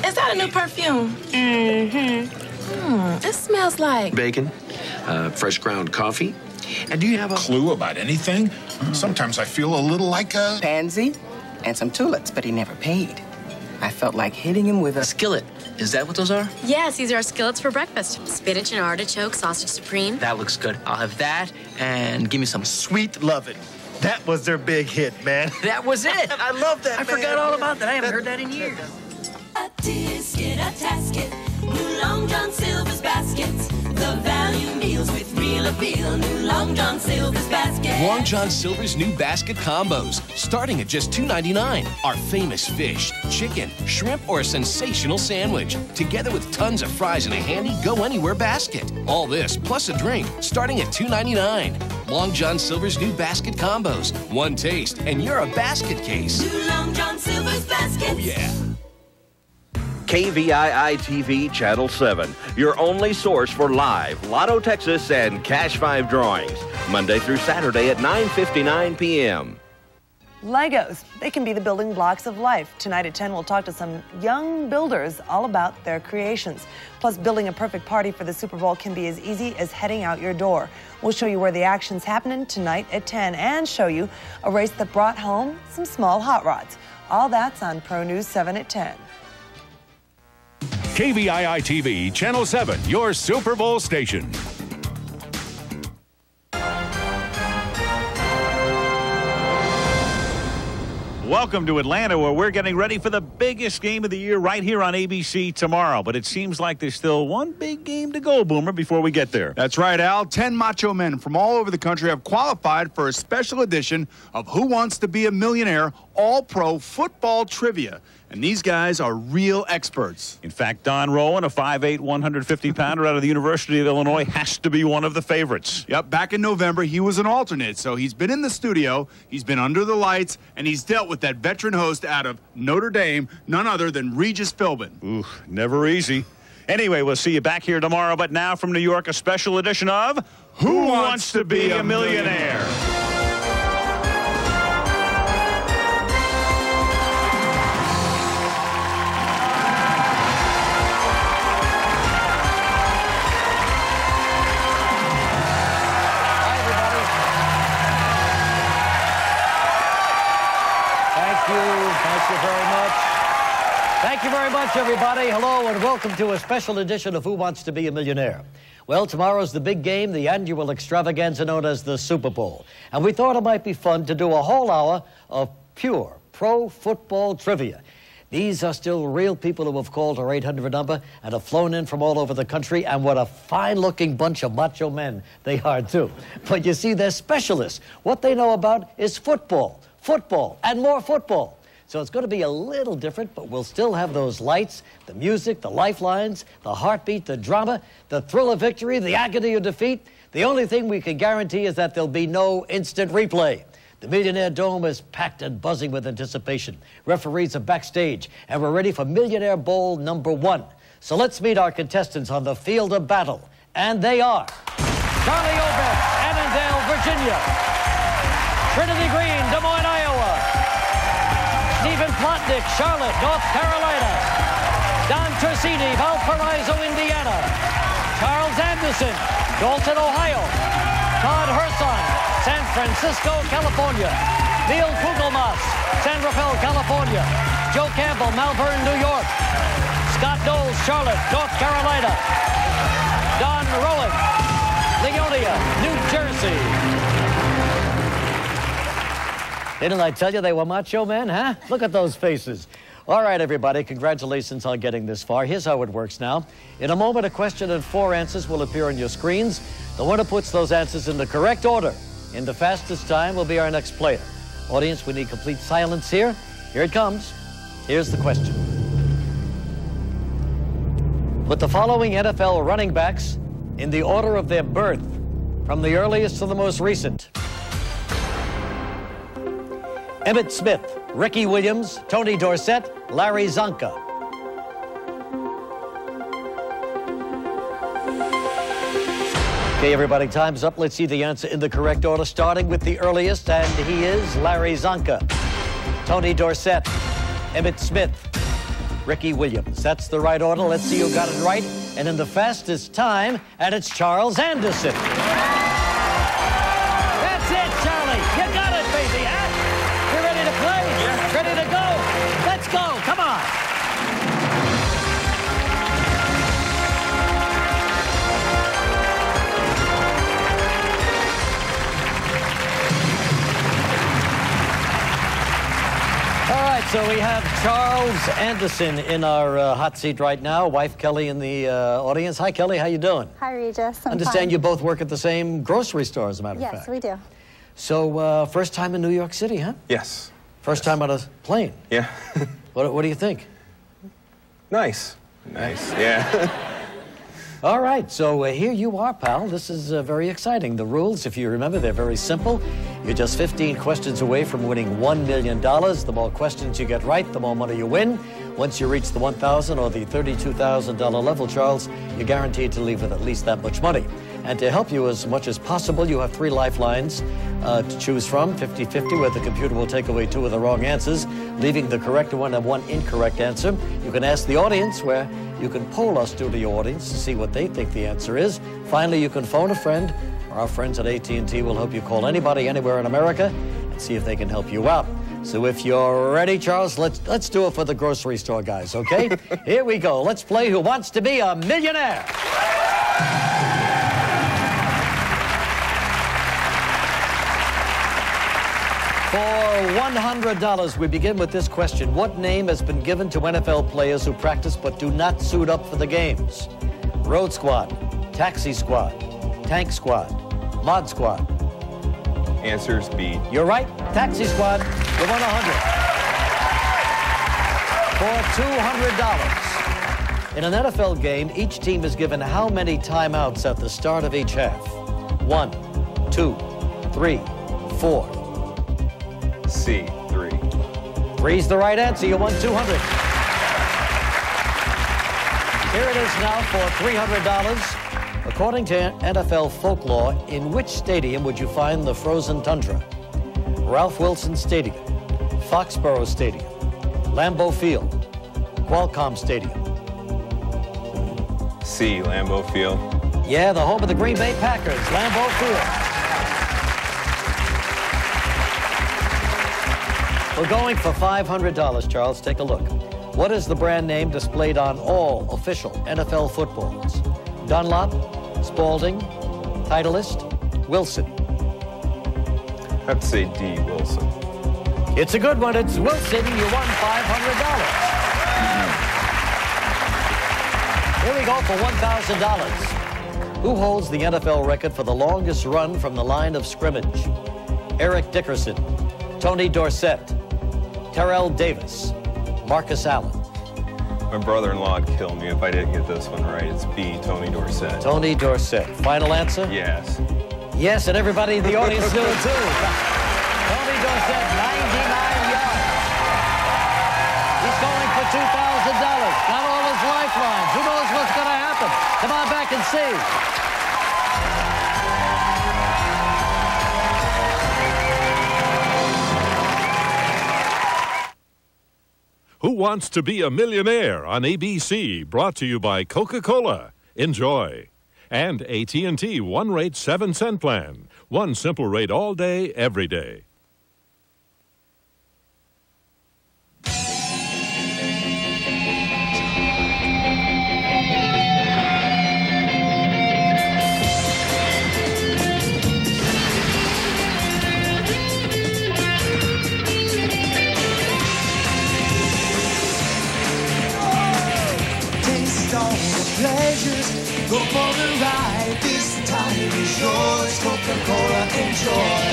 Is that a new perfume? Mm-hmm. It smells like... Bacon, fresh ground coffee. And do you have a clue about anything? Sometimes I feel a little like a... pansy and some tulips, but he never paid. I felt like hitting him with a... skillet. Is that what those are? Yes, these are our skillets for breakfast. Spinach and artichoke, sausage supreme. That looks good. I'll have that, and give me some Sweet Lovin'. That was their big hit, man. That was it. I love that, I forgot all about that. I haven't heard that in years. A tisket, a tasket, new Long John Silver's baskets. The value meals with real appeal, new Long John Silver's basket. Long John Silver's new basket combos, starting at just $2.99. Our famous fish, chicken, shrimp, or a sensational sandwich, together with tons of fries in a handy go-anywhere basket. All this, plus a drink, starting at $2.99. Long John Silver's new basket combos. One taste, and you're a basket case. New Long John Silver's baskets. Oh, yeah. KVII-TV Channel 7, your only source for live Lotto Texas and Cash 5 drawings, Monday through Saturday at 9:59 p.m. Legos, they can be the building blocks of life. Tonight at 10, we'll talk to some young builders all about their creations. Plus, building a perfect party for the Super Bowl can be as easy as heading out your door. We'll show you where the action's happening tonight at 10 and show you a race that brought home some small hot rods. All that's on Pro News 7 at 10. KVII-TV Channel 7, your Super Bowl station. Welcome to Atlanta, where we're getting ready for the biggest game of the year right here on ABC tomorrow. But it seems like there's still one big game to go, Boomer, before we get there. That's right, Al. 10 macho men from all over the country have qualified for a special edition of Who Wants to Be a Millionaire All-Pro Football Trivia. And these guys are real experts. In fact, Don Rowan, a 5'8", 150-pounder out of the University of Illinois, has to be one of the favorites. Yep, back in November, he was an alternate, so he's been in the studio, he's been under the lights, and he's dealt with that veteran host out of Notre Dame, none other than Regis Philbin. Ooh, never easy. Anyway, we'll see you back here tomorrow, but now from New York, a special edition of Who Wants to Be a Millionaire? Thank you very much, everybody. Hello, and welcome to a special edition of Who Wants to Be a Millionaire? Well, tomorrow's the big game, the annual extravaganza known as the Super Bowl. And we thought it might be fun to do a whole hour of pure pro football trivia. These are still real people who have called our 800 number and have flown in from all over the country, and what a fine-looking bunch of macho men they are, too. But you see, they're specialists. What they know about is football, and more football. So it's going to be a little different, but we'll still have those lights, the music, the lifelines, the heartbeat, the drama, the thrill of victory, the agony of defeat. The only thing we can guarantee is that there'll be no instant replay. The Millionaire Dome is packed and buzzing with anticipation. Referees are backstage, and we're ready for Millionaire Bowl #1. So let's meet our contestants on the field of battle. And they are Charlie Obert, Annandale, Virginia. Trinity Green, Des Moines, Iowa. Stephen Plotnick, Charlotte, North Carolina. Don Tersini, Valparaiso, Indiana. Charles Anderson, Dalton, Ohio. Todd Herson, San Francisco, California. Neil Kugelmas, San Rafael, California. Joe Campbell, Malvern, New York. Scott Knowles, Charlotte, North Carolina. Don Rowan, Leonia, New Jersey. Didn't I tell you they were macho men, huh? Look at those faces. All right, everybody, congratulations on getting this far. Here's how it works now. In a moment, a question and 4 answers will appear on your screens. The one who puts those answers in the correct order in the fastest time will be our next player. Audience, we need complete silence here. Here it comes. Here's the question. Put the following NFL running backs in the order of their birth, from the earliest to the most recent. Emmitt Smith, Ricky Williams, Tony Dorsett, Larry Zonka. Okay, everybody, time's up. Let's see the answer in the correct order, starting with the earliest, and he is Larry Zonka. Tony Dorsett, Emmitt Smith, Ricky Williams. That's the right order. Let's see who got it right. And in the fastest time, and it's Charles Anderson. That's it, Charlie. You got it, baby, huh? You ready to play? Yeah. Ready to go? Let's go. Come on. All right, so we have Charles Anderson in our hot seat right now. Wife Kelly in the audience. Hi, Kelly. How you doing? Hi, Regis. I understand you both work at the same grocery store, as a matter of fact. Yes, we do. So, first time in New York City, huh? Yes. First time on a plane? Yeah. What do you think? Nice. Nice, yeah. All right, so here you are, pal. This is very exciting. The rules, if you remember, they're very simple. You're just 15 questions away from winning $1 million. The more questions you get right, the more money you win. Once you reach the $1,000 or the $32,000 level, Charles, you're guaranteed to leave with at least that much money. And to help you as much as possible, you have 3 lifelines to choose from, 50-50, where the computer will take away 2 of the wrong answers, leaving the correct one and 1 incorrect answer. You can ask the audience, where you can poll us to the audience to see what they think the answer is. Finally, you can phone a friend. Our friends at AT&T will help you call anybody, anywhere in America, and see if they can help you out. So if you're ready, Charles, let's do it for the grocery store guys, okay? Here we go. Let's play Who Wants to Be a Millionaire? For $100, we begin with this question. What name has been given to NFL players who practice but do not suit up for the games? Road Squad, Taxi Squad, Tank Squad, Mod Squad. Answer's B. You're right. Taxi Squad. You won $100. For $200. In an NFL game, each team is given how many timeouts at the start of each half? 1, 2, 3, 4. C, 3. 3's the right answer. You won $200. Here it is now for $300. According to NFL folklore, in which stadium would you find the frozen tundra? Ralph Wilson Stadium, Foxborough Stadium, Lambeau Field, Qualcomm Stadium. C, Lambeau Field. Yeah, the home of the Green Bay Packers, Lambeau Field. We're going for $500, Charles. Take a look. What is the brand name displayed on all official NFL footballs? Dunlop, Spalding, Titleist, Wilson. I'd say D, Wilson. It's a good one. It's Wilson. You won $500. Here we go for $1,000. Who holds the NFL record for the longest run from the line of scrimmage? Eric Dickerson, Tony Dorsett, Terrell Davis, Marcus Allen. My brother-in-law would kill me if I didn't get this one right. It's B, Tony Dorsett. Tony Dorsett. Final answer? Yes. Yes, and everybody in the audience knew it too. Tony Dorsett, 99 yards. He's going for $2,000. Got all his lifelines. Who knows what's going to happen? Come on back and see. Who Wants to Be a Millionaire on ABC, brought to you by Coca-Cola. Enjoy. And AT&T one-rate 7-cent plan. One simple rate all day, every day. Pleasures, go for the ride. This time is yours. Coca-Cola, enjoy.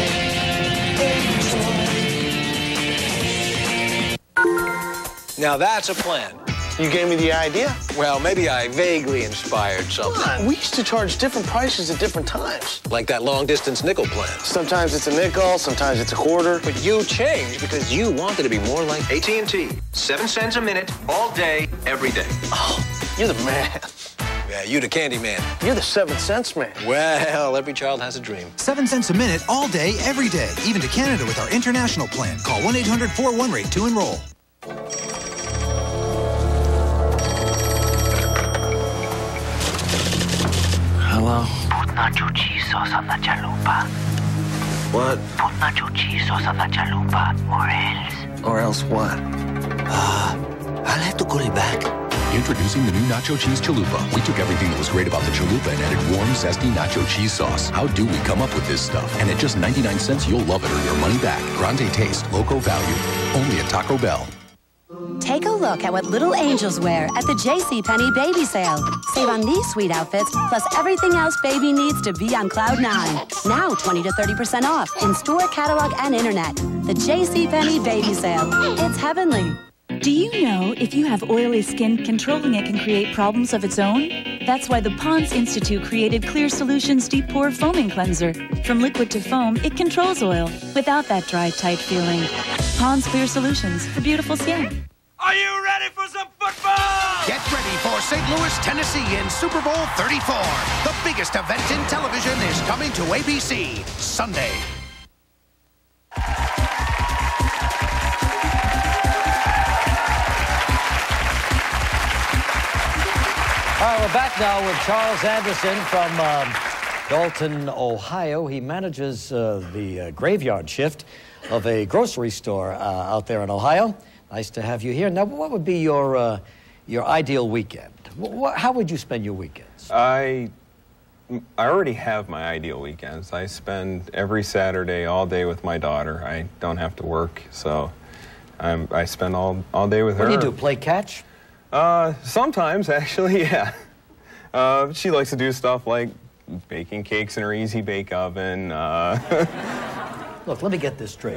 Now that's a plan. You gave me the idea? Well, maybe I vaguely inspired something. We used to charge different prices at different times. Like that long-distance nickel plan. Sometimes it's a nickel, sometimes it's a quarter. But you changed because you wanted to be more like AT&T. 7 cents a minute, all day, every day. Oh, you're the man. Yeah, you the candy man. You're the 7 cents man. Well, every child has a dream. 7 cents a minute, all day, every day. Even to Canada with our international plan. Call 1-800-41-RATE to enroll. nacho cheese sauce on the chalupa. What? Put nacho cheese sauce on the chalupa, or else. Or else what? I'll have to call you back. Introducing the new Nacho Cheese Chalupa. We took everything that was great about the chalupa and added warm, zesty nacho cheese sauce. How do we come up with this stuff? And at just 99 cents, you'll love it or your money back. Grande taste, loco value. Only at Taco Bell. Take a look at what little angels wear at the JCPenney Baby Sale. Save on these sweet outfits, plus everything else baby needs to be on Cloud 9. Now 20 to 30% off in store, catalog, and internet. The JCPenney Baby Sale. It's heavenly. Do you know if you have oily skin, controlling it can create problems of its own? That's why the Pond's Institute created Clear Solutions Deep Pore Foaming Cleanser. From liquid to foam, it controls oil without that dry, tight feeling. Pond's Clear Solutions for beautiful skin. Are you ready for some football? Get ready for St. Louis, Tennessee in Super Bowl 34. The biggest event in television is coming to ABC Sunday. All right, we're back now with Charles Anderson from Dalton, Ohio. He manages the graveyard shift of a grocery store out there in Ohio. Nice to have you here. Now, what would be your ideal weekend? How would you spend your weekends? I already have my ideal weekends. I spend every Saturday all day with my daughter. I don't have to work, so I spend all day with her. What do you do, play catch? Sometimes, actually, yeah. She likes to do stuff like baking cakes in her Easy Bake Oven. Look, let me get this straight.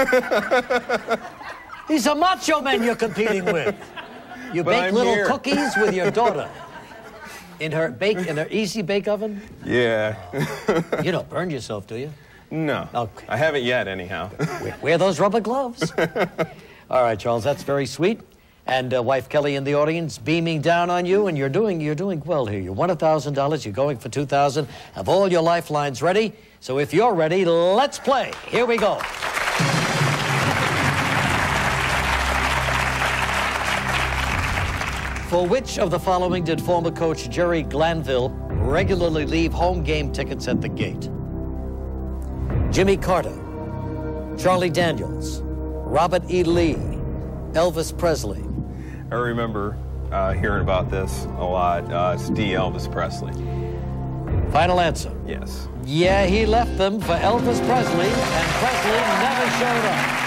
These are macho men you're competing with. You bake little cookies with your daughter in her Easy Bake Oven? Yeah. You don't burn yourself, do you? No. Okay. I haven't yet, anyhow. Wear those rubber gloves. All right, Charles, that's very sweet. And wife Kelly in the audience beaming down on you, and you're doing well here. You won $1,000. You're going for $2,000. Have all your lifelines ready. So if you're ready, let's play. Here we go. For which of the following did former coach Jerry Glanville regularly leave home game tickets at the gate? Jimmy Carter, Charlie Daniels, Robert E. Lee, Elvis Presley. I remember hearing about this a lot. It's D. Elvis Presley. Final answer? Yes. Yeah, he left them for Elvis Presley, and Presley never showed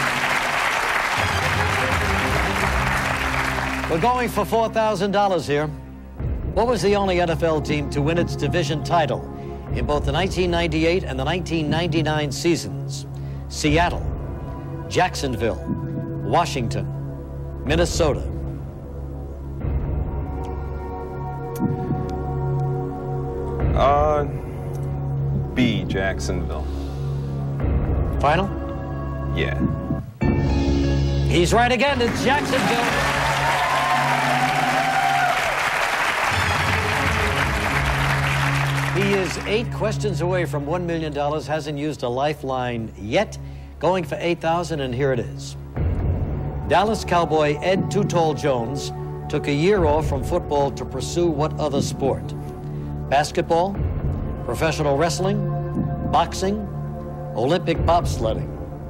up. We're going for $4,000 here. What was the only NFL team to win its division title in both the 1998 and the 1999 seasons? Seattle, Jacksonville, Washington, Minnesota. B, Jacksonville. Final? Yeah. He's right again. It's Jacksonville. He is 8 questions away from $1 million. Hasn't used a lifeline yet. Going for $8,000, and here it is. Dallas Cowboy Ed Too Tall Jones took a year off from football to pursue what other sport? Basketball, professional wrestling, boxing, Olympic bobsledding.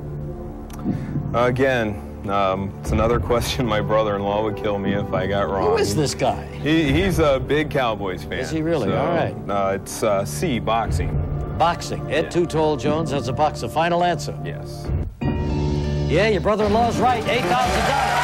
Again, it's another question my brother-in-law would kill me if I got wrong. Who is this guy? He's a big Cowboys fan. Is he really? So, all right. It's C, boxing. Boxing. Ed Too Tall Jones has a boxer. Final answer? Yes. Yeah, your brother-in-law's right. $8,000.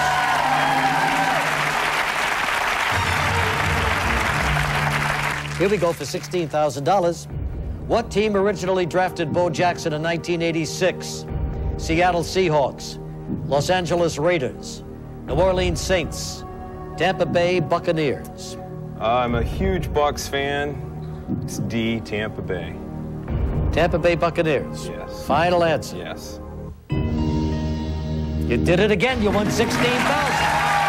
Here we go for $16,000. What team originally drafted Bo Jackson in 1986? Seattle Seahawks, Los Angeles Raiders, New Orleans Saints, Tampa Bay Buccaneers. I'm a huge Bucs fan. It's D, Tampa Bay. Tampa Bay Buccaneers. Yes. Final answer. Yes. You did it again. You won $16,000.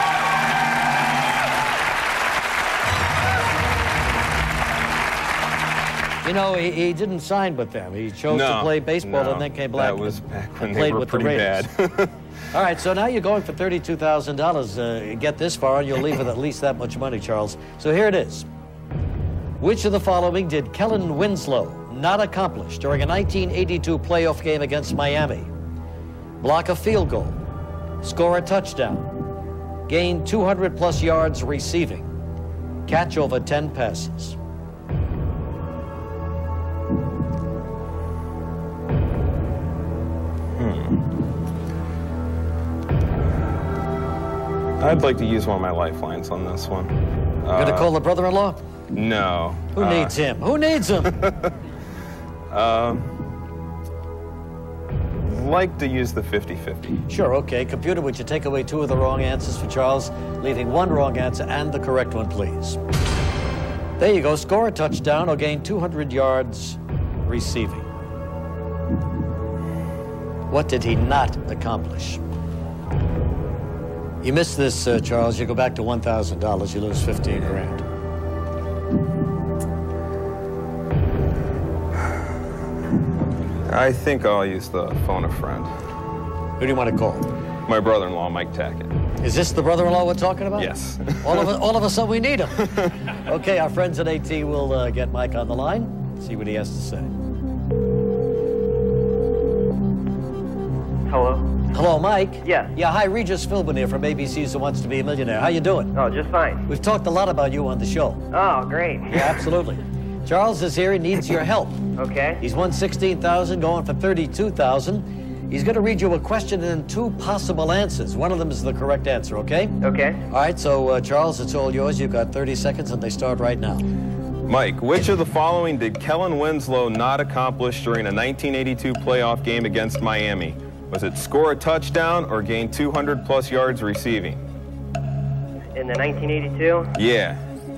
You know, he didn't sign with them. He chose to play baseball and then came back. That was back when played they were with pretty the Raiders. bad. All right, so now you're going for $32,000. Get this far, and you'll leave with at least that much money, Charles. So here it is. Which of the following did Kellen Winslow not accomplish during a 1982 playoff game against Miami? Block a field goal, score a touchdown, gain 200+ yards receiving, catch over 10 passes. I'd like to use one of my lifelines on this one. Gonna call the brother-in-law? No. Who needs him? Who needs him? Like to use the 50-50. Sure, okay. Computer, would you take away 2 of the wrong answers for Charles, leaving 1 wrong answer and the correct one, please? There you go. Score a touchdown or gain 200 yards receiving. What did he not accomplish? You missed this, Charles. You go back to $1,000. You lose 15 grand. I think I'll use the phone a friend. Who do you want to call? My brother-in-law, Mike Tackett. Is this the brother-in-law we're talking about? Yes. all of a sudden we need him. Okay, our friends at AT will get Mike on the line, see what he has to say. Hello? Hello, Mike? Yeah. Yeah, hi, Regis Philbin here from ABC's Who Wants to Be a Millionaire. How you doing? Oh, just fine. We've talked a lot about you on the show. Oh, great. Yeah, absolutely. Charles is here. He needs your help. Okay. He's won $16,000, going for $32,000. He's going to read you a question and 2 possible answers. One of them is the correct answer, okay? Okay. All right, so, Charles, it's all yours. You've got 30 seconds, and they start right now. Mike, which of the following did Kellen Winslow not accomplish during a 1982 playoff game against Miami? Was it score a touchdown or gain 200+ yards receiving? In the 1982? Yeah.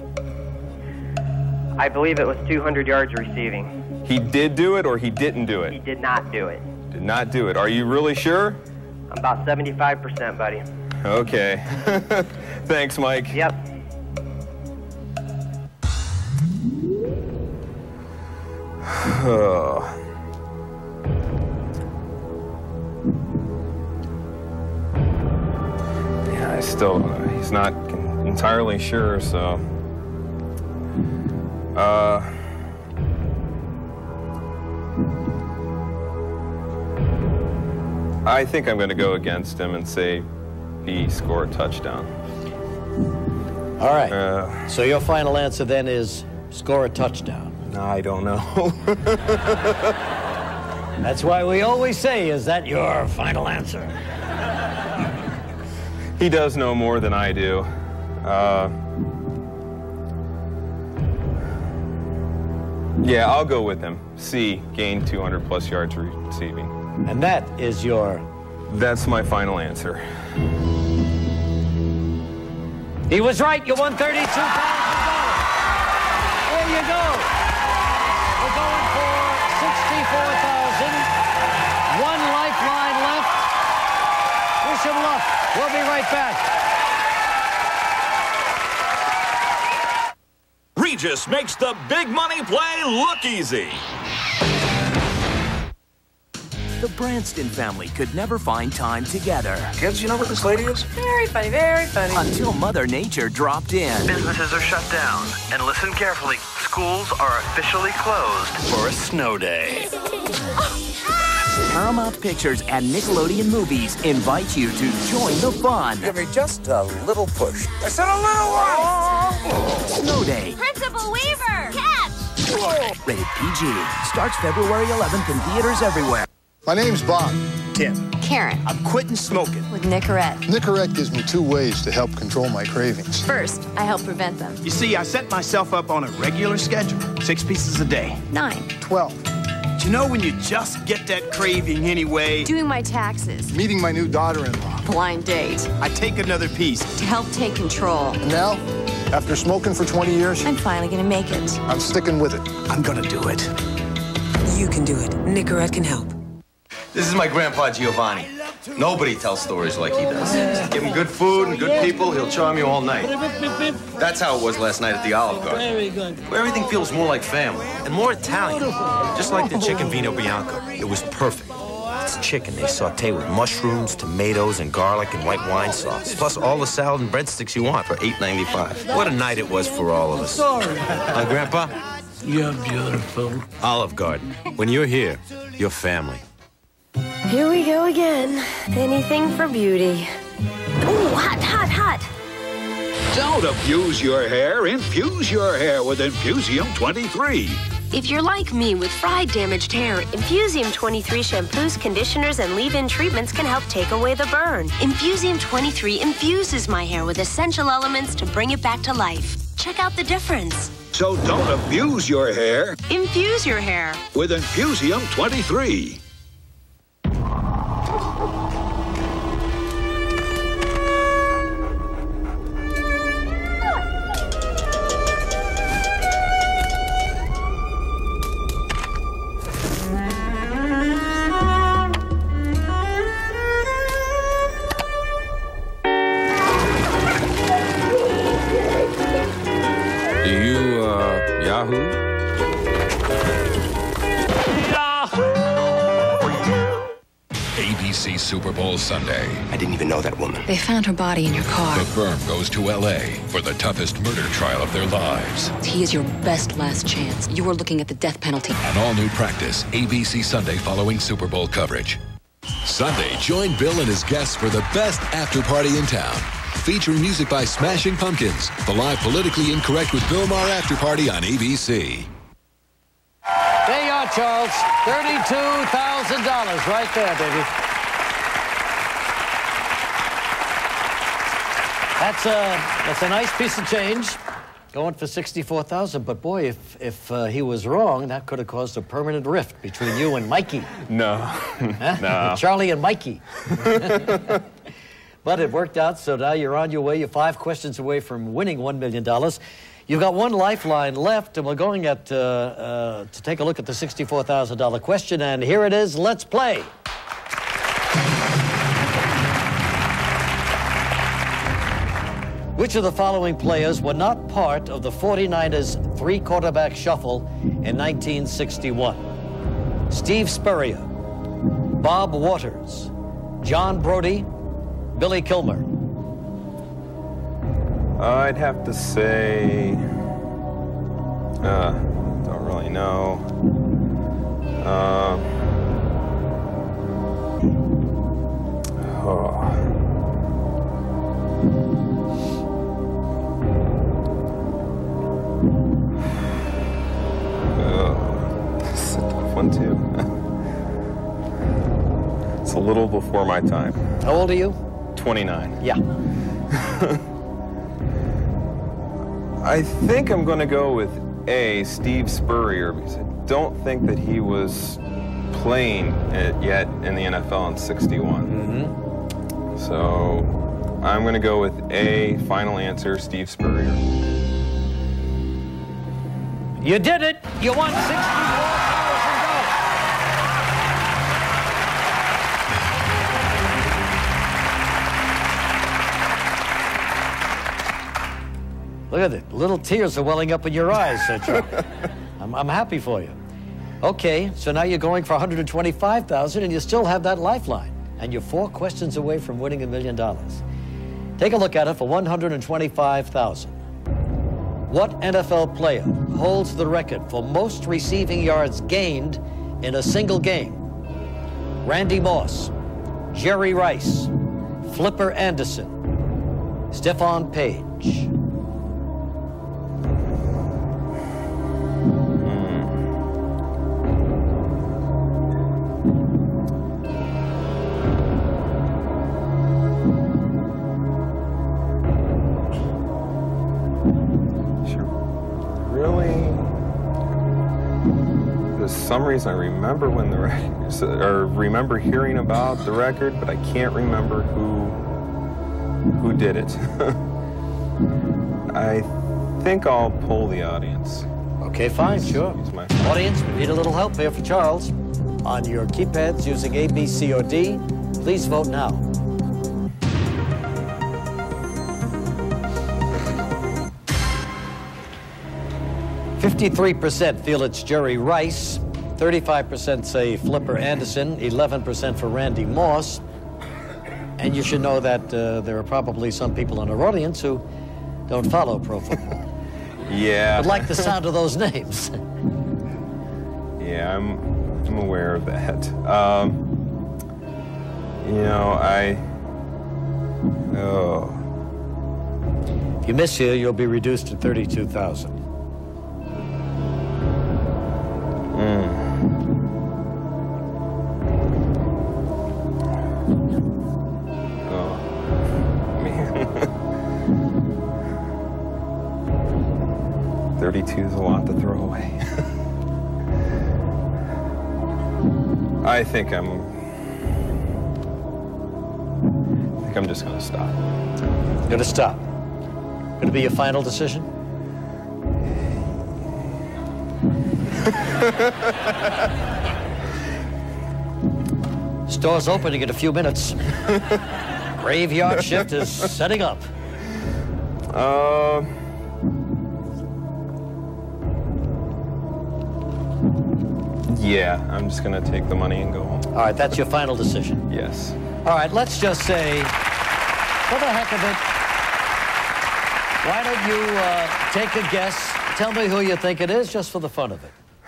I believe it was 200 yards receiving. He did do it or he didn't do it? He did not do it. Did not do it. Are you really sure? I'm about 75%, buddy. Okay. Thanks, Mike. Yep. Yeah, he's not entirely sure, so. I think I'm going to go against him and say he scored a touchdown. All right. So your final answer then is score a touchdown. I don't know. That's why we always say, is that your final answer? He does know more than I do. Yeah, I'll go with him. C, gain 200+ yards receiving. And that is your... That's my final answer. He was right. You won $32,000. There you go. We're going for $64,000. 1 lifeline left. Wish him luck. We'll be right back. Regis makes the big money play look easy. The Branston family could never find time together. Kids, you know what this lady is? Very funny, very funny. Until Mother Nature dropped in. Businesses are shut down. And listen carefully, schools are officially closed for a snow day. Paramount Pictures and Nickelodeon Movies invite you to join the fun. Give me just a little push. I said a little one! Snow Day. Principal Weaver, catch! Rated PG. Starts February 11th in theaters everywhere. My name's Bob. Tim. Karen. I'm quitting smoking. With Nicorette. Nicorette gives me 2 ways to help control my cravings. First, I help prevent them. You see, I set myself up on a regular schedule. 6 pieces a day. 9. 12. Do you know when you just get that craving anyway? Doing my taxes. Meeting my new daughter-in-law. Blind date. I take another piece. To help take control. And now, after smoking for 20 years, I'm finally gonna make it. I'm sticking with it. I'm gonna do it. You can do it. Nicorette can help. This is my grandpa Giovanni. Nobody tells stories like he does. Give him good food and good people, he'll charm you all night. That's how it was last night at the Olive Garden. Very good. Where everything feels more like family and more Italian. Just like the chicken vino bianco. It was perfect. It's chicken they saute with mushrooms, tomatoes, and garlic and white wine sauce. Plus all the salad and breadsticks you want for $8.95. What a night it was for all of us. Huh, Grandpa? You're beautiful. Olive Garden. When you're here, you're family. Here we go again. Anything for beauty. Ooh, hot, hot, hot. Don't abuse your hair. Infuse your hair with Infusium 23. If you're like me with fried, damaged hair, Infusium 23 shampoos, conditioners, and leave-in treatments can help take away the burn. Infusium 23 infuses my hair with essential elements to bring it back to life. Check out the difference. So don't abuse your hair. Infuse your hair with Infusium 23. ABC Super Bowl Sunday. I didn't even know that woman. They found her body in your car. The firm goes to L.A. for the toughest murder trial of their lives. He is your best last chance. You are looking at the death penalty. An all-new practice, ABC Sunday following Super Bowl coverage. Sunday, join Bill and his guests for the best after party in town. Featuring music by Smashing Pumpkins. The live Politically Incorrect with Bill Maher after party on ABC. There you are, Charles. $32,000 right there, baby. That's a nice piece of change. Going for $64,000, but boy, if he was wrong, that could have caused a permanent rift between you and Mikey. No, huh? no. Charlie and Mikey. But it worked out, so now you're on your way. You're 5 questions away from winning $1 million. You've got one lifeline left, and we're going to take a look at the $64,000 question, and here it is. Let's play. Which of the following players were not part of the 49ers' 3-quarterback shuffle in 1961? Steve Spurrier, Bob Waters, John Brody, Billy Kilmer. I'd have to say, don't really know. This is a tough one, too. It's a little before my time. How old are you? 29. Yeah. I think I'm going to go with A, Steve Spurrier, because I don't think that he was playing it yet in the NFL in '61. Mm-hmm. So I'm going to go with A, final answer, Steve Spurrier. You did it. You won $64,000. Look at it. Little tears are welling up in your eyes, Charlie. I'm happy for you. Okay, so now you're going for $125,000, and you still have that lifeline. And you're 4 questions away from winning $1 million. Take a look at it for $125,000. What NFL player holds the record for most receiving yards gained in a single game? Randy Moss, Jerry Rice, Flipper Anderson, Stephon Page. For some reason, I remember when the record, or remember hearing about the record, but I can't remember who did it. I think I'll poll the audience. Okay, fine, sure. Audience, we need a little help here for Charles. On your keypads using A, B, C, or D, please vote now. %53 feel it's Jerry Rice, 35% say Flipper Anderson, 11% for Randy Moss. And you should know that there are probably some people in our audience who don't follow pro football. Yeah. But like the sound of those names. Yeah, I'm aware of that. You know, If you miss here, you'll be reduced to $32,000. Oh, man. 32 is a lot to throw away. I think I'm just gonna stop. Gonna stop. Gonna be your final decision? Store's opening in a few minutes. Graveyard shift is setting up. Yeah, I'm just gonna take the money and go home. All right, that's your final decision. Yes. All right, let's just say, for the heck of it, why don't you take a guess? Tell me who you think it is, just for the fun of it.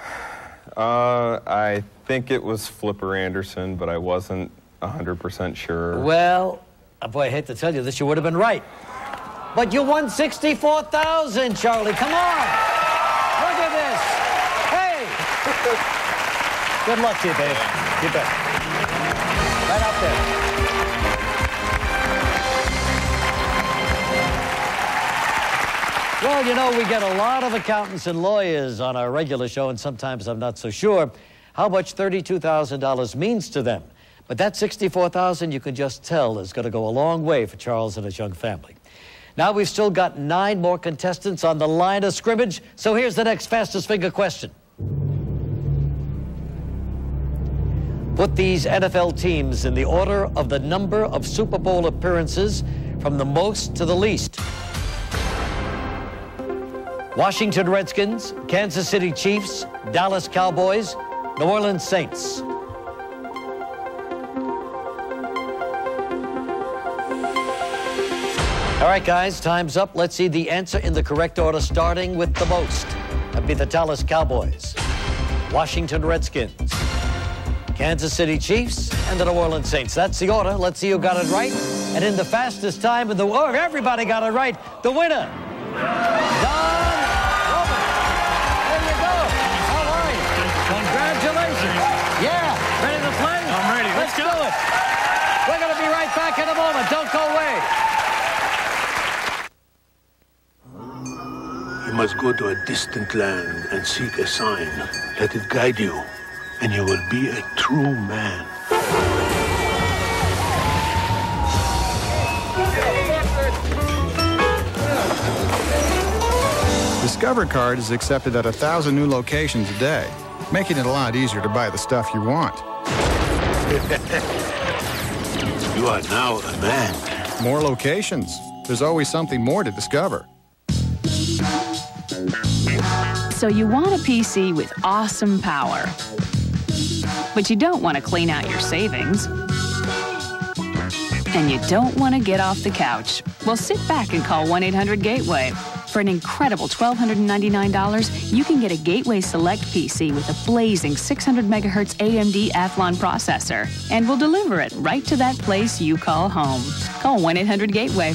I think it was Flipper Anderson, but I wasn't 100% sure. Well, boy, I hate to tell you this, you would have been right. But you won $64,000, Charlie. Come on. Look at this. Hey. Good luck to you, babe. You bet. Right out there. Well, you know, we get a lot of accountants and lawyers on our regular show, and sometimes I'm not so sure how much $32,000 means to them. But that $64,000, you can just tell, is going to go a long way for Charles and his young family. Now we've still got 9 more contestants on the line of scrimmage, so here's the next fastest finger question. Put these NFL teams in the order of the number of Super Bowl appearances from the most to the least. Washington Redskins, Kansas City Chiefs, Dallas Cowboys, New Orleans Saints. All right, guys, time's up. Let's see the answer in the correct order, starting with the most. That'd be the Dallas Cowboys, Washington Redskins, Kansas City Chiefs, and the New Orleans Saints. That's the order. Let's see who got it right. And in the fastest time in the world, everybody got it right. The winner, Don Roman. There you go. All right. Congratulations. Yeah. Ready to play? I'm ready. Let's do it. We're going to be right back in a moment. Don't go away. You must go to a distant land and seek a sign. Let it guide you, and you will be a true man. Discover Card is accepted at 1,000 new locations a day, making it a lot easier to buy the stuff you want. You are now a man. More locations. There's always something more to discover. So you want a PC with awesome power, but you don't want to clean out your savings, and you don't want to get off the couch. Well, sit back and call 1-800-GATEWAY. For an incredible $1,299, you can get a Gateway Select PC with a blazing 600 megahertz AMD Athlon processor, and we'll deliver it right to that place you call home. Call 1-800-GATEWAY.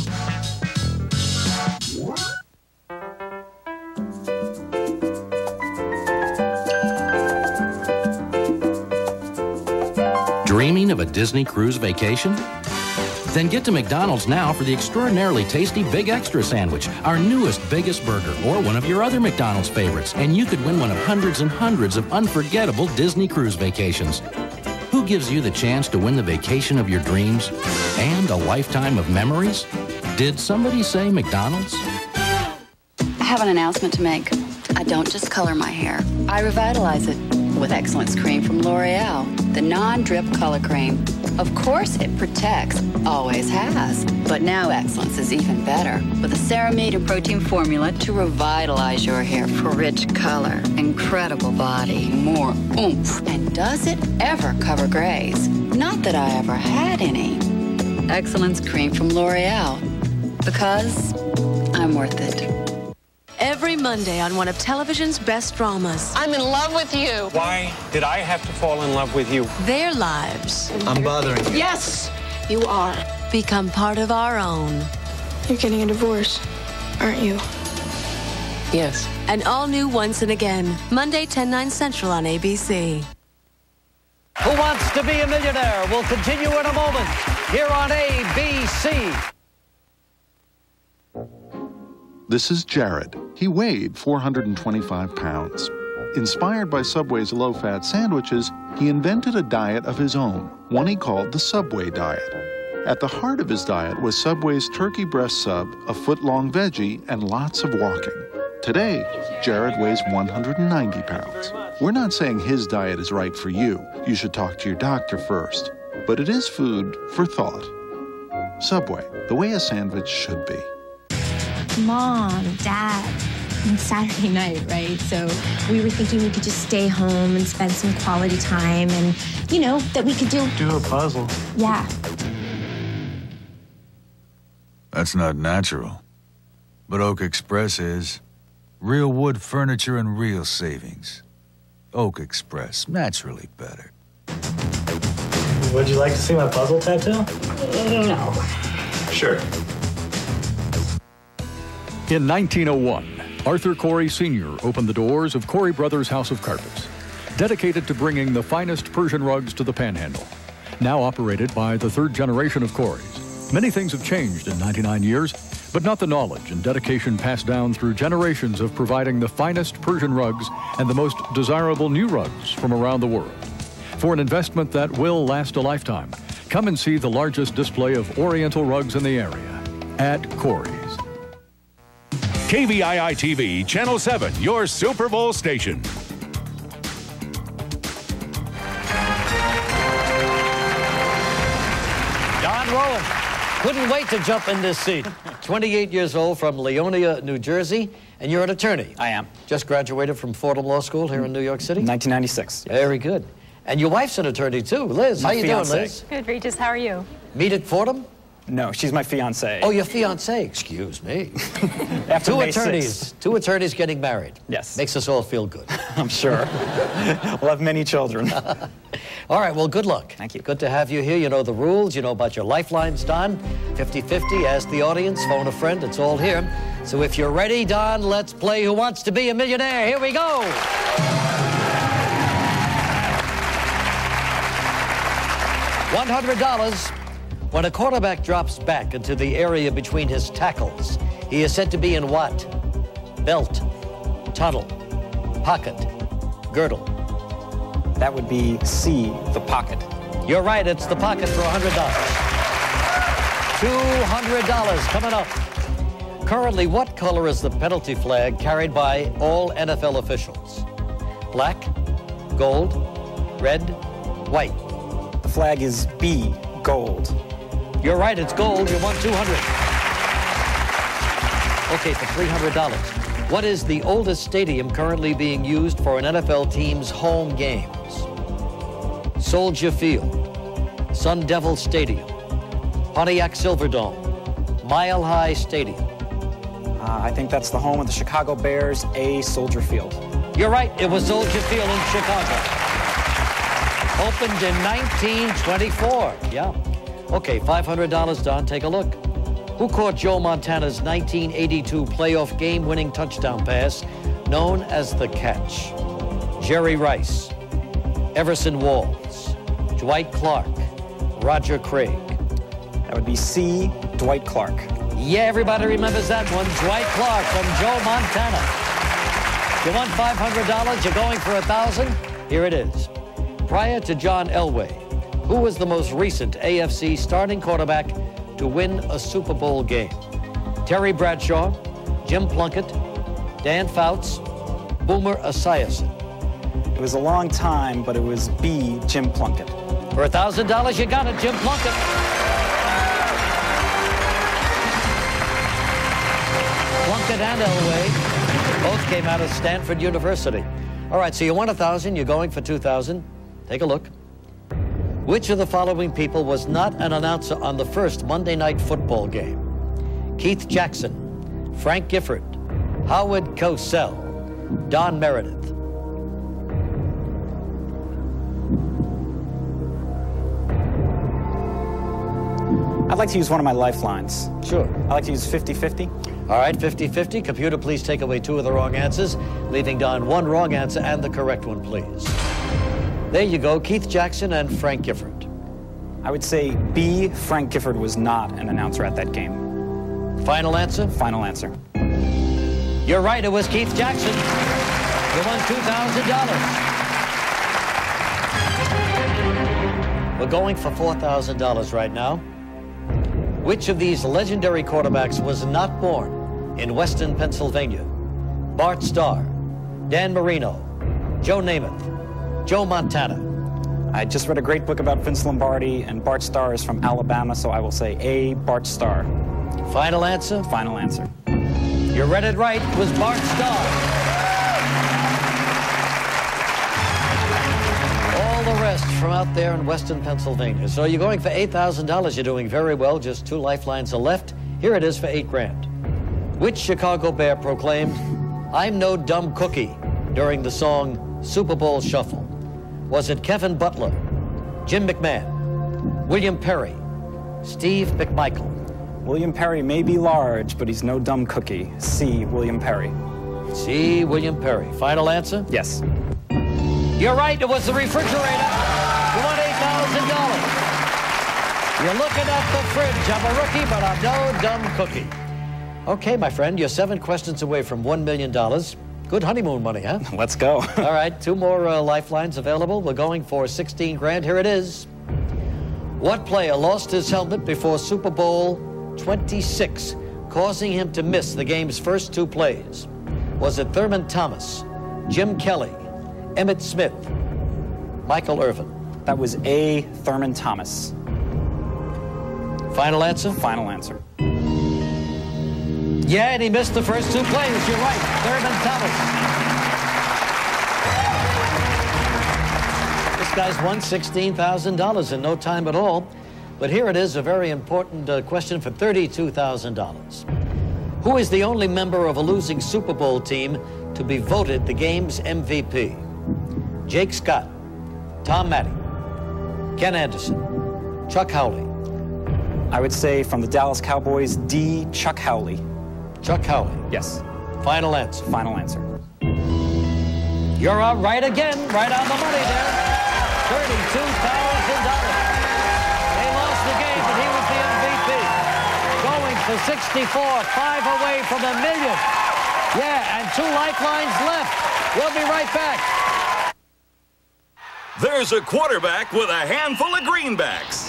Dreaming of a Disney cruise vacation? Then get to McDonald's now for the extraordinarily tasty Big Extra Sandwich, our newest, biggest burger, or one of your other McDonald's favorites, and you could win one of hundreds and hundreds of unforgettable Disney cruise vacations. Who gives you the chance to win the vacation of your dreams and a lifetime of memories? Did somebody say McDonald's? I have an announcement to make. I don't just color my hair. I revitalize it with Excellence Cream from L'Oreal, the non-drip color cream. Of course it protects, always has. But now Excellence is even better, with a ceramide and protein formula to revitalize your hair for rich color, incredible body, more oomph. And does it ever cover grays? Not that I ever had any. Excellence Cream from L'Oreal, because I'm worth it. every Monday on one of television's best dramas. I'm in love with you. Why did I have to fall in love with you? Their lives. I'm bothering you. Yes, you are. Become part of our own. You're getting a divorce, aren't you? Yes. An all-new Once and Again. Monday, 10/9 Central on ABC. Who Wants to Be a Millionaire will continue in a moment here on ABC. This is Jared. He weighed 425 pounds. Inspired by Subway's low-fat sandwiches, he invented a diet of his own, one he called the Subway diet. At the heart of his diet was Subway's turkey breast sub, a foot-long veggie, and lots of walking. Today, Jared weighs 190 pounds. We're not saying his diet is right for you. You should talk to your doctor first. But it is food for thought. Subway, the way a sandwich should be. Mom, Dad, it's Saturday night, right? So we were thinking we could just stay home and spend some quality time and, you know, that we could do a puzzle. Yeah. That's not natural. But Oak Express is. Real wood furniture and real savings. Oak Express, naturally better. Would you like to see my puzzle tattoo? No. Sure. In 1901, Arthur Corey Sr. opened the doors of Corey Brothers House of Carpets, dedicated to bringing the finest Persian rugs to the Panhandle. Now operated by the third generation of Coreys. Many things have changed in 99 years, but not the knowledge and dedication passed down through generations of providing the finest Persian rugs and the most desirable new rugs from around the world. For an investment that will last a lifetime, come and see the largest display of Oriental rugs in the area at Corey's. KVII-TV, Channel 7, your Super Bowl station. Don Rowan couldn't wait to jump in this seat. 28 years old from Leonia, New Jersey, and you're an attorney. I am. Just graduated from Fordham Law School here in New York City? 1996. Very good. And your wife's an attorney, too. Liz, how you doing, Liz? Good, Regis. How are you? Meet at Fordham? No, she's my fiancée. Oh, your fiancée. Excuse me. After two May attorneys. 6th. Two attorneys getting married. Yes. Makes us all feel good. I'm sure. We'll have many children. All right, well, good luck. Thank you. Good to have you here. You know the rules. You know about your lifelines, Don. 50-50. Ask the audience. Phone a friend. It's all here. So if you're ready, Don, let's play Who Wants to Be a Millionaire. Here we go. $100. When a quarterback drops back into the area between his tackles, he is said to be in what? Belt, tunnel, pocket, girdle. That would be C, the pocket. You're right, it's the pocket for $100. $200 coming up. Currently, what color is the penalty flag carried by all NFL officials? Black, gold, red, white. The flag is B, gold. You're right, it's gold. You won $200. Okay, for $300. What is the oldest stadium currently being used for an NFL team's home games? Soldier Field, Sun Devil Stadium, Pontiac Silverdome, Mile High Stadium. I think that's the home of the Chicago Bears, A, Soldier Field. You're right, it was Soldier Field in Chicago. Opened in 1924, yeah. Okay, $500, Don, take a look. Who caught Joe Montana's 1982 playoff game-winning touchdown pass known as the catch? Jerry Rice, Everson Walls, Dwight Clark, Roger Craig. That would be C, Dwight Clark. Yeah, everybody remembers that one. Dwight Clark from Joe Montana. You won $500, you're going for $1,000. Here it is. Prior to John Elway, who was the most recent AFC starting quarterback to win a Super Bowl game? Terry Bradshaw, Jim Plunkett, Dan Fouts, Boomer Esiason. It was a long time, but it was B, Jim Plunkett. For $1,000, you got it, Jim Plunkett. Plunkett and Elway both came out of Stanford University. All right, so you won $1,000, you're going for $2,000. Take a look. Which of the following people was not an announcer on the first Monday Night Football game? Keith Jackson, Frank Gifford, Howard Cosell, Don Meredith. I'd like to use one of my lifelines. Sure. I'd like to use 50-50. All right, 50-50. Computer, please take away 2 of the wrong answers, leaving Don 1 wrong answer and the correct one, please. There you go, Keith Jackson and Frank Gifford. I would say B, Frank Gifford was not an announcer at that game. Final answer? Final answer. You're right, it was Keith Jackson. You won $2,000. We're going for $4,000 right now. Which of these legendary quarterbacks was not born in Western Pennsylvania? Bart Starr, Dan Marino, Joe Namath, Joe Montana. I just read a great book about Vince Lombardi, and Bart Starr is from Alabama, so I will say A, Bart Starr. Final answer? Final answer. You read it right. It was Bart Starr. All the rest from out there in Western Pennsylvania. So you're going for $8,000. You're doing very well. Just 2 lifelines are left. Here it is for $8 grand. Which Chicago Bear proclaimed, "I'm no dumb cookie," during the song Super Bowl Shuffle? Was it Kevin Butler, Jim McMahon, William Perry, Steve McMichael? William Perry may be large, but he's no dumb cookie. C, William Perry. C, William Perry. Final answer? Yes. You're right, it was the refrigerator. You won $8,000. You're looking at the fridge. I'm a rookie, but I'm no dumb cookie. Okay, my friend, you're 7 questions away from $1 million. Good honeymoon money, huh? Let's go. All right, 2 more lifelines available. We're going for 16 grand. Here it is. What player lost his helmet before Super Bowl 26, causing him to miss the game's first 2 plays? Was it Thurman Thomas, Jim Kelly, Emmitt Smith, Michael Irvin? That was A, Thurman Thomas. Final answer? Final answer. Yeah, and he missed the first 2 plays. You're right, Thurman Thomas. This guy's won $16,000 in no time at all. But here it is, a very important question for $32,000. Who is the only member of a losing Super Bowl team to be voted the game's MVP? Jake Scott, Tom Matte, Ken Anderson, Chuck Howley. I would say from the Dallas Cowboys, D, Chuck Howley. Chuck Howley. Yes. Final answer. Final answer. You're right again, right on the money there. $32,000. They lost the game, but he was the MVP. Going for 64, 5 away from $1 million. Yeah, and 2 lifelines left. We'll be right back. There's a quarterback with a handful of greenbacks.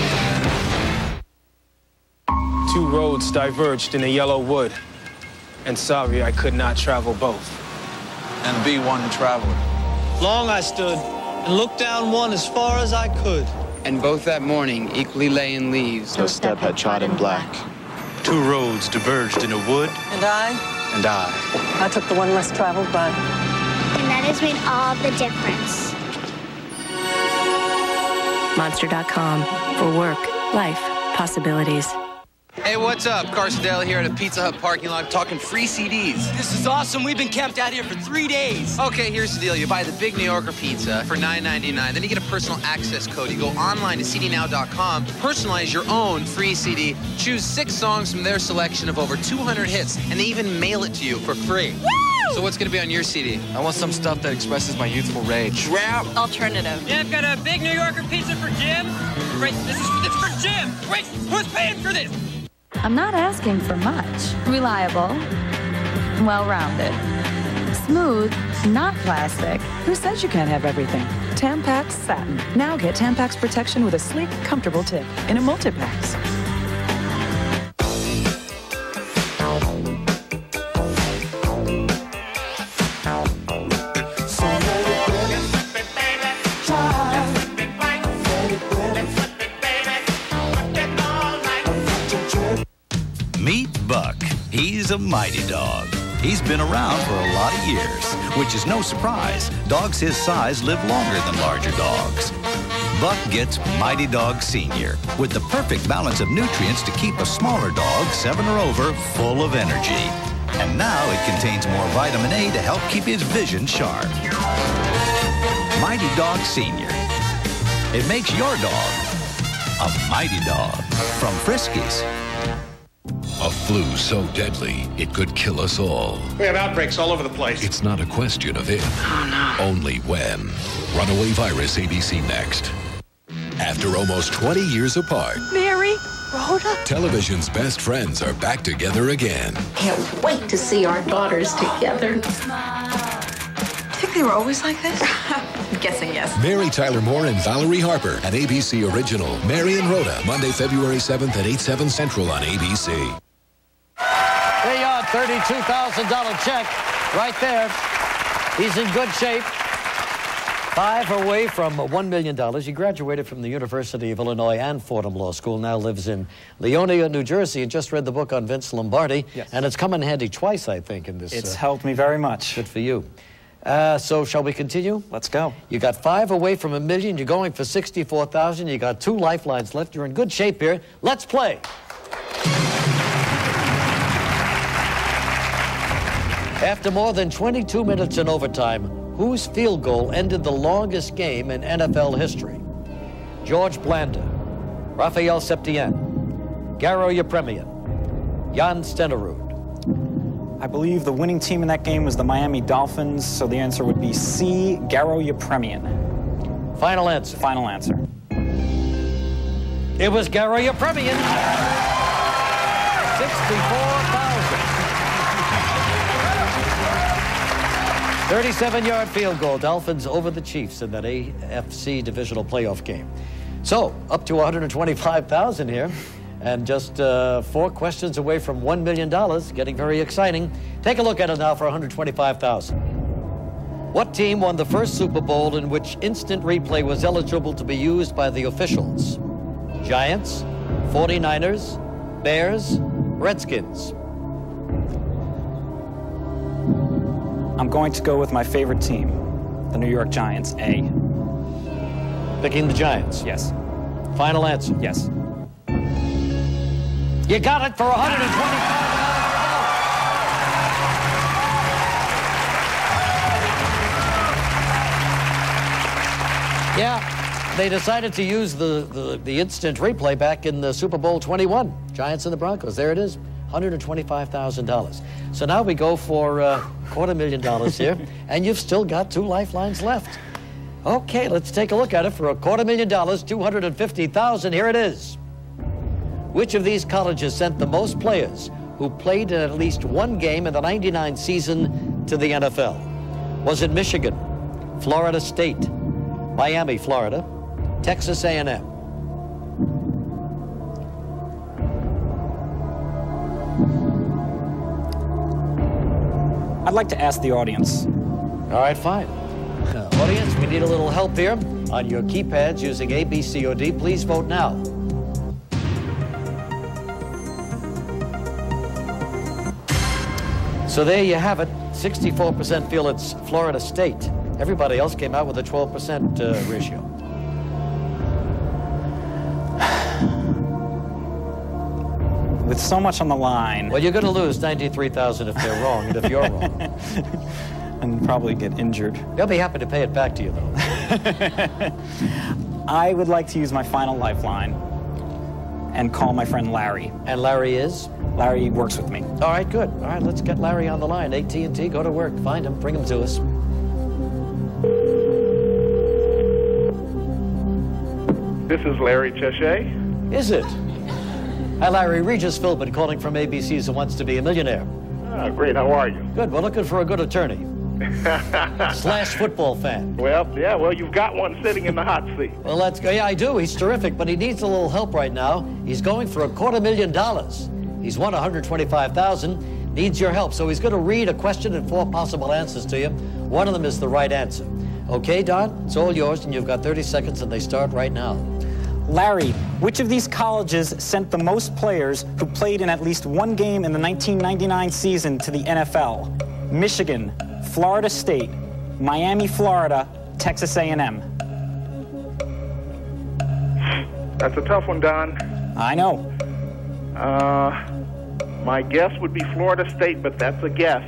2 roads diverged in a yellow wood, and sorry I could not travel both. And be one traveler. Long I stood and looked down one as far as I could. And both that morning equally lay in leaves. No step had trod in black. 2 roads diverged in a wood. And I? And I took the one less traveled by. And that has made all the difference. Monster.com. For work, life, possibilities. Hey, what's up? Carson Daly here at a Pizza Hut parking lot talking free CDs. This is awesome. We've been camped out here for 3 days. Okay, here's the deal. You buy the Big New Yorker pizza for $9.99. Then you get a personal access code. You go online to cdnow.com, personalize your own free CD, choose 6 songs from their selection of over 200 hits, and they even mail it to you for free. Woo! So what's going to be on your CD? I want some stuff that expresses my youthful rage. Rap. Alternative. Yeah, I've got a Big New Yorker pizza for Jim. Wait, it's for Jim. Wait, who's paying for this? I'm not asking for much. Reliable, well-rounded, smooth, not plastic. Who says you can't have everything? Tampax Satin. Now get Tampax protection with a sleek, comfortable tip in a multi-packs. Meet Buck. He's a mighty dog. He's been around for a lot of years, which is no surprise. Dogs his size live longer than larger dogs. Buck gets Mighty Dog Senior with the perfect balance of nutrients to keep a smaller dog, 7 or over, full of energy. And now it contains more vitamin A to help keep his vision sharp. Mighty Dog Senior. It makes your dog a mighty dog from Friskies. A flu so deadly, it could kill us all. We have outbreaks all over the place. It's not a question of if, only when. Runaway Virus, ABC Next. After almost 20 years apart, Mary, Rhoda, television's best friends are back together again. can't wait to see our daughters together. You think they were always like this? I'm guessing yes. Mary Tyler Moore and Valerie Harper, an ABC original. Mary and Rhoda, Monday, February 7th at 8/7 Central on ABC. There you are, $32,000 check right there. He's in good shape. 5 away from $1 million. He graduated from the University of Illinois and Fordham Law School, now lives in Leonia, New Jersey, and just read the book on Vince Lombardi. Yes. And it's come in handy twice, I think, in this. It's helped me very much. Good for you. So shall we continue? Let's go. You got 5 away from $1 million. You're going for $64,000. You got 2 lifelines left. You're in good shape here. Let's play. After more than 22 minutes in overtime, whose field goal ended the longest game in NFL history? George Blanda, Raphael Septien, Garo Yepremian, Jan Stenerud. I believe the winning team in that game was the Miami Dolphins, so the answer would be C, Garo Yepremian. Final answer. Final answer. It was Garo Yepremian. 64,000. 37-yard field goal. Dolphins over the Chiefs in that AFC divisional playoff game. So, up to 125,000 here. And just 4 questions away from $1 million. Getting very exciting. Take a look at it now for 125,000. What team won the first Super Bowl in which instant replay was eligible to be used by the officials? Giants, 49ers, Bears, Redskins. I'm going to go with my favorite team, the New York Giants, A. Picking the Giants? Yes. Final answer? Yes. You got it for $125,000. Yeah, they decided to use the instant replay back in the Super Bowl 21. Giants and the Broncos. There it is. $125,000. So now we go for $250,000 here, and you've still got 2 lifelines left. Okay, let's take a look at it for $250,000, $250,000. Here it is. Which of these colleges sent the most players who played in at least one game in the '99 season to the NFL? Was it Michigan, Florida State, Miami, Florida, Texas A&M? I'd like to ask the audience. All right, fine. Audience, we need a little help here. On your keypads using A, B, C, or D, please vote now. So there you have it. 64% feel it's Florida State. Everybody else came out with a 12% ratio. With so much on the line. Well, you're going to lose 93,000 if they're wrong, and if you're wrong. And probably get injured. They'll be happy to pay it back to you, though. I would like to use my final lifeline and call my friend Larry. And Larry is? Larry works with me. All right, good. All right, let's get Larry on the line. AT&T, go to work. Find him. Bring him to us. This is Larry Cheshay. Is it? Hi, Larry. Regis Philbin calling from ABC's Who Wants to Be a Millionaire. Ah, great. How are you? Good. We're looking for a good attorney. / football fan. Well, yeah, well, you've got one sitting in the hot seat. Well, let's go. Yeah, I do. He's terrific, but he needs a little help right now. He's going for $250,000. He's won $125,000. Needs your help. So he's going to read a question and 4 possible answers to you. One of them is the right answer. Okay, Don? It's all yours, and you've got 30 seconds, and they start right now. Larry, which of these colleges sent the most players who played in at least one game in the 1999 season to the NFL? Michigan, Florida State, Miami, Florida, Texas A&M. That's a tough one, Don. I know. My guess would be Florida State, but that's a guess.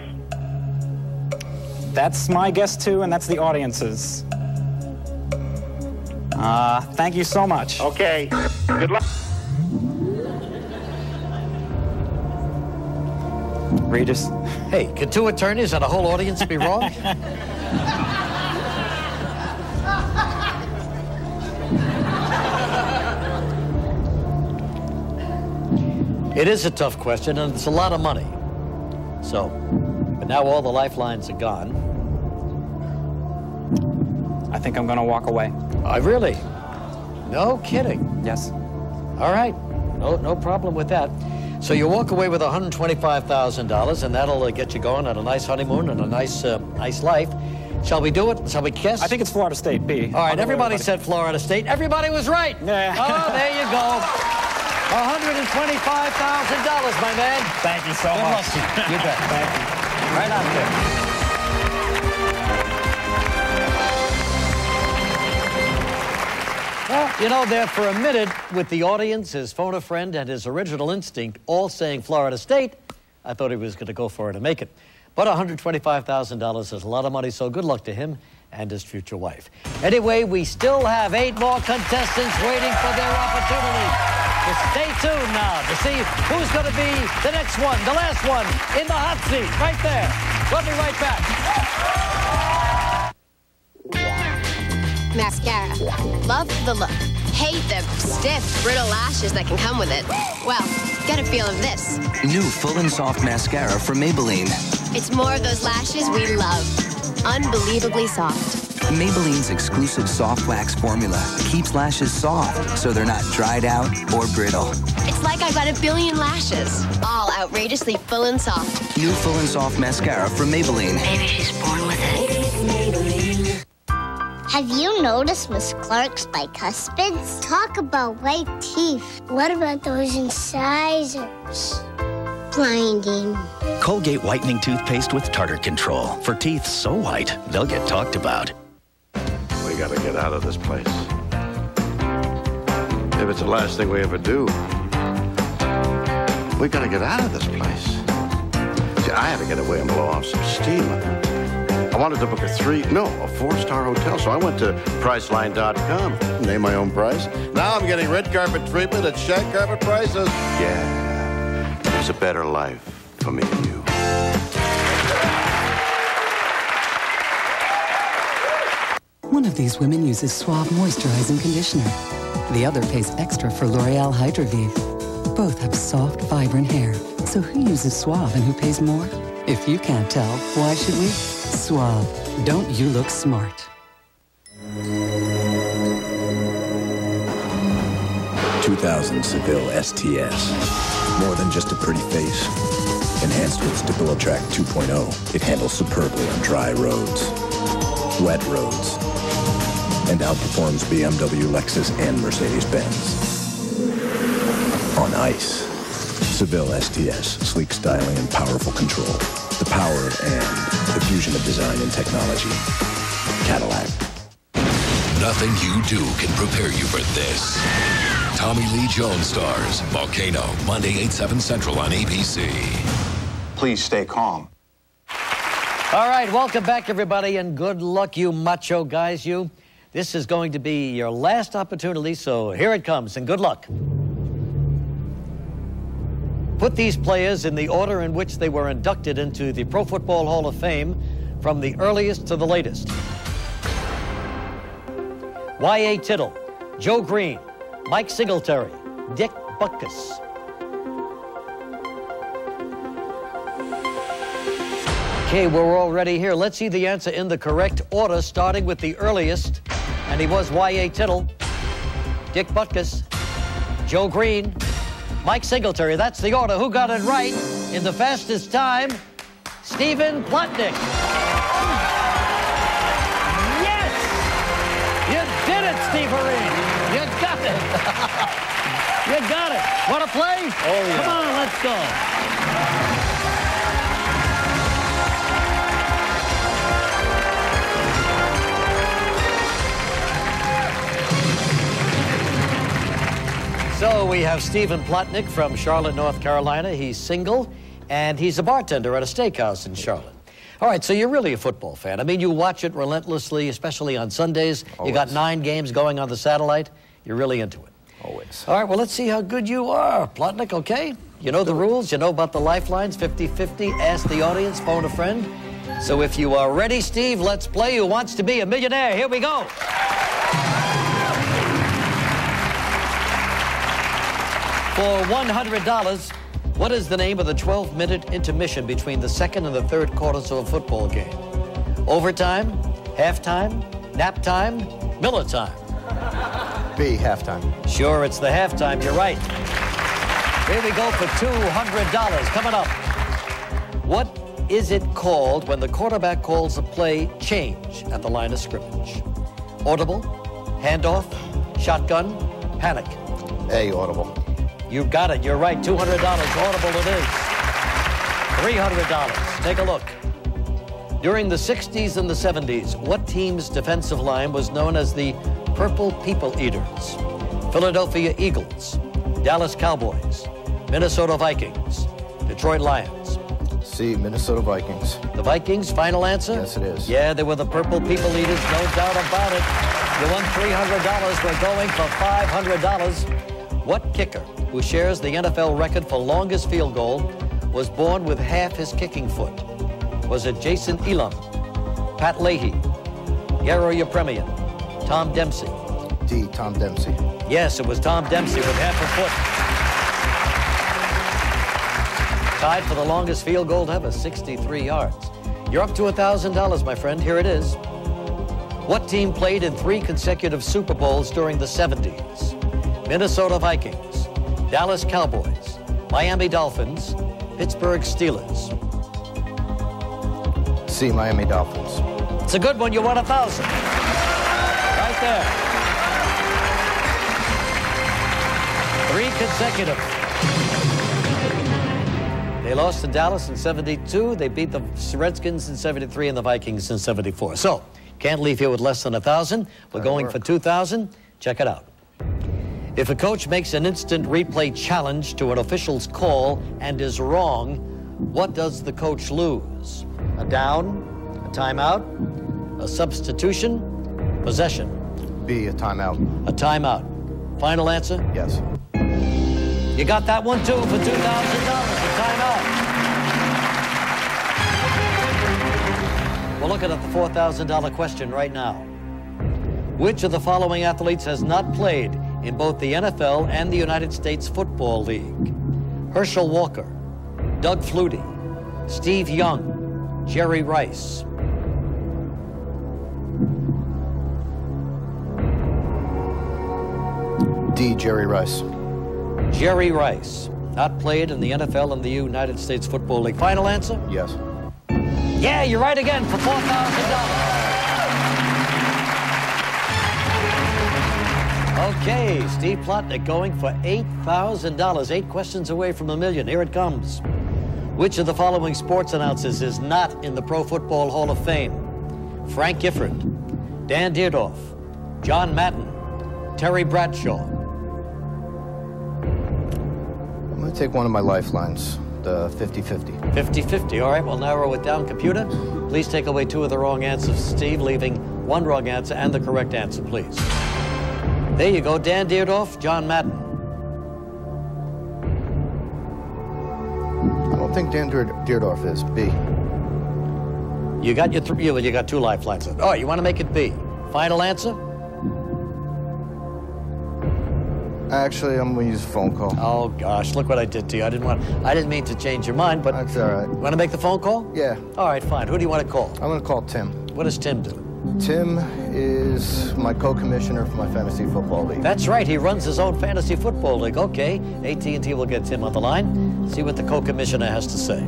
That's my guess, too, and that's the audience's. Thank you so much. Okay. Good luck. Regis. Hey, could two attorneys and a whole audience be wrong? It is a tough question, and it's a lot of money. So, but now all the lifelines are gone. I think I'm going to walk away. Really? No kidding. Yes. All right. No problem with that. So you walk away with $125,000, and that'll get you going on a nice honeymoon and a nice life. Shall we do it? Shall we guess? I think it's Florida State, B. All right, everybody said Florida State. Everybody was right. Yeah. Oh, there you go. $125,000, my man. Thank you so much. Good luck to you. You bet. Thank you. Right out there. Well, you know, there for a minute, with the audience, his phone a friend, and his original instinct all saying Florida State, I thought he was going to go for it and make it. But $125,000 is a lot of money, so good luck to him and his future wife. Anyway, we still have 8 more contestants waiting for their opportunity. So stay tuned now to see who's going to be the next one, the last one, in the hot seat, right there. We'll be right back. Mascara. Love the look. Hate the stiff, brittle lashes that can come with it. Well, get a feel of this. New Full and Soft Mascara from Maybelline. It's more of those lashes we love. Unbelievably soft. Maybelline's exclusive soft wax formula keeps lashes soft so they're not dried out or brittle. It's like I've got a billion lashes, all outrageously full and soft. New Full and Soft Mascara from Maybelline. Maybe she's born with it. Have you noticed Miss Clark's bicuspids? Talk about white teeth. What about those incisors? Blinding. Colgate whitening toothpaste with tartar control. For teeth so white, they'll get talked about. We gotta get out of this place. If it's the last thing we ever do, we gotta get out of this place. See, I had to get away and blow off some steam. I wanted to book a 4-star hotel, so I went to Priceline.com. Name my own price. Now I'm getting red carpet treatment at shag carpet prices. Yeah, there's a better life for me and you. One of these women uses Suave moisturizing conditioner. The other pays extra for L'Oreal Hydra Vive. Both have soft, vibrant hair. So who uses Suave and who pays more? If you can't tell, why should we? Suave. Don't you look smart? 2000 Seville STS. More than just a pretty face. Enhanced with StabiliTrack 2.0, it handles superbly on dry roads, wet roads, and outperforms BMW, Lexus, and Mercedes-Benz. On ice. Seville STS, sleek styling and powerful control. The power and the fusion of design and technology. Cadillac. Nothing you do can prepare you for this. Tommy Lee Jones stars Volcano, Monday, 8/7 Central on ABC. Please stay calm. All right, welcome back, everybody, and good luck, you macho guys, you. This is going to be your last opportunity, so here it comes, and good luck. Put these players in the order in which they were inducted into the Pro Football Hall of Fame, from the earliest to the latest. Y.A. Tittle, Joe Green, Mike Singletary, Dick Butkus. Okay, we're already here. Let's see the answer in the correct order, starting with the earliest. And he was Y.A. Tittle, Dick Butkus, Joe Green, Mike Singletary. That's the order. Who got it right in the fastest time? Stephen Plotnick. Yes! You did it, Steve Arene. You got it. You got it. Want to play? Oh, yeah. Come on, let's go. So we have Stephen Plotnick from Charlotte, North Carolina. He's single, and he's a bartender at a steakhouse in Charlotte. All right, so you're really a football fan. I mean, you watch it relentlessly, especially on Sundays. Always. You got 9 games going on the satellite. You're really into it. Always. All right, well, let's see how good you are. Plotnick, okay? You know the rules. You know about the lifelines, 50-50. Ask the audience, phone a friend. So if you are ready, Steve, let's play Who Wants to Be a Millionaire. Here we go. For $100, what is the name of the 12-minute intermission between the second and the third quarters of a football game? Overtime, halftime, nap time, Miller time. B, halftime. Sure, it's the halftime. You're right. Here we go for $200. Coming up. What is it called when the quarterback calls a play change at the line of scrimmage? Audible, handoff, shotgun, panic. A, audible. You got it. You're right. $200. Audible it is. $300. Take a look. During the 60s and the 70s, what team's defensive line was known as the Purple People Eaters? Philadelphia Eagles, Dallas Cowboys, Minnesota Vikings, Detroit Lions. C, Minnesota Vikings. The Vikings, final answer? Yes, it is. Yeah, they were the Purple People Eaters, no doubt about it. You won $300. We're going for $500. What kicker, who shares the NFL record for longest field goal, was born with half his kicking foot? Was it Jason Elam, Pat Leahy, Garo Yepremian, Tom Dempsey? D, Tom Dempsey. Yes, it was Tom Dempsey with half a foot. Tied for the longest field goal ever, 63 yards. You're up to $1,000, my friend. Here it is. What team played in 3 consecutive Super Bowls during the 70s? Minnesota Vikings, Dallas Cowboys, Miami Dolphins, Pittsburgh Steelers. C, Miami Dolphins. It's a good one. You won $1,000. Right there. 3 consecutive. They lost to Dallas in 72. They beat the Redskins in 73 and the Vikings in 74. So, can't leave here with less than $1,000. We're going for $2,000. Check it out. If a coach makes an instant replay challenge to an official's call and is wrong, what does the coach lose? A down, a timeout, a substitution, possession? B, a timeout. A timeout. Final answer? Yes. You got that one, too, for $2,000. A timeout. We're looking at the $4,000 question right now. Which of the following athletes has not played in both the NFL and the United States Football League? Herschel Walker, Doug Flutie, Steve Young, Jerry Rice. D, Jerry Rice. Jerry Rice, not played in the NFL and the United States Football League. Final answer? Yes. Yeah, you're right again for $4,000. Okay, Steve Plotnick going for $8,000. 8 questions away from $1 million. Here it comes. Which of the following sports announcers is not in the Pro Football Hall of Fame? Frank Gifford, Dan Dierdorf, John Madden, Terry Bradshaw. I'm going to take one of my lifelines, the 50-50. 50-50. All right, we'll narrow it down. Computer, please take away 2 of the wrong answers, Steve, leaving 1 wrong answer and the correct answer, please. There you go, Dan Dierdorf, John Madden. I don't think Dan Dierdorf is. B. You got your you got 2 lifelines. Oh, you want to make it B. Final answer? Actually, I'm going to use a phone call. Oh, gosh, look what I did to you. I didn't mean to change your mind, but... That's all right. Want to make the phone call? Yeah. All right, fine. Who do you want to call? I'm going to call Tim. What does Tim do? Tim is my co-commissioner for my fantasy football league. That's right. He runs his own fantasy football league. Okay. AT&T will get Tim on the line. See what the co-commissioner has to say.